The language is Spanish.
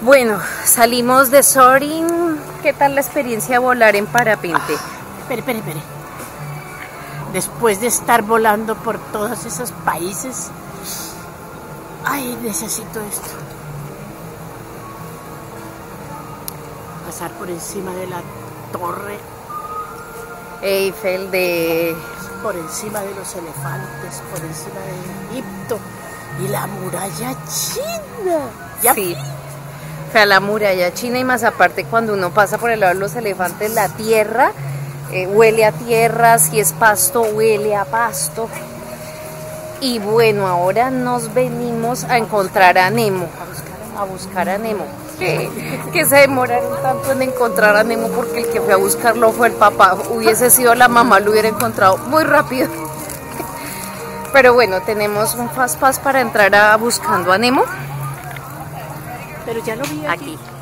Bueno, salimos de Soaring. ¿Qué tal la experiencia de volar en parapente? Espere. Después de estar volando por todos esos países, ay, necesito esto. Pasar por encima de la torre, Eiffel, por encima de los elefantes, por encima de Egipto y la muralla china. Sí. O sea, la muralla china, y más aparte cuando uno pasa por el lado de los elefantes, la tierra huele a tierra, si es pasto huele a pasto. Y bueno, ahora nos venimos a encontrar a Nemo, a buscar a Nemo. Que se demoraron tanto en encontrar a Nemo porque el que fue a buscarlo fue el papá. Hubiese sido la mamá, lo hubiera encontrado muy rápido. Pero bueno, tenemos un fast pass para entrar a buscando a Nemo. Pero ya lo vi Aquí.